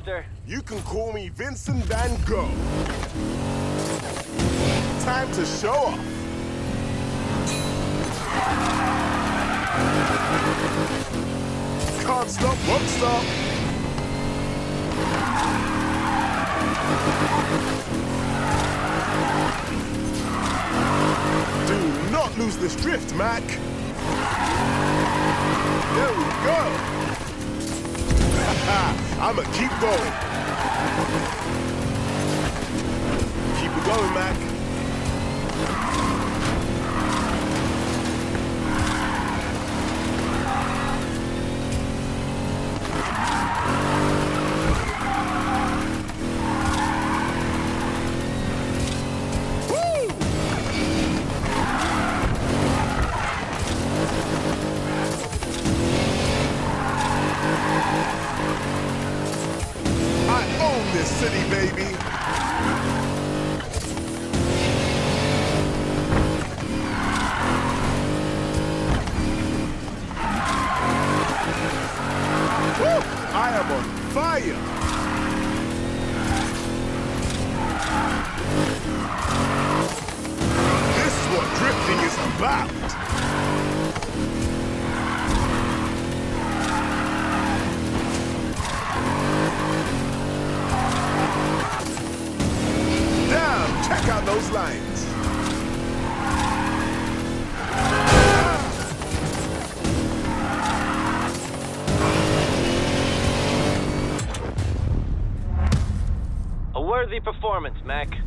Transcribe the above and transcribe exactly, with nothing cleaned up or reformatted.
You can call me Vincent Van Gogh. Time to show off. Can't stop, won't stop. Do not lose this drift, Mac. There we go. I'ma keep going. Keep it going, Mac. This city, baby. Woo! I am on fire. This is what drifting is about. Check out those lines. A worthy performance, Mac.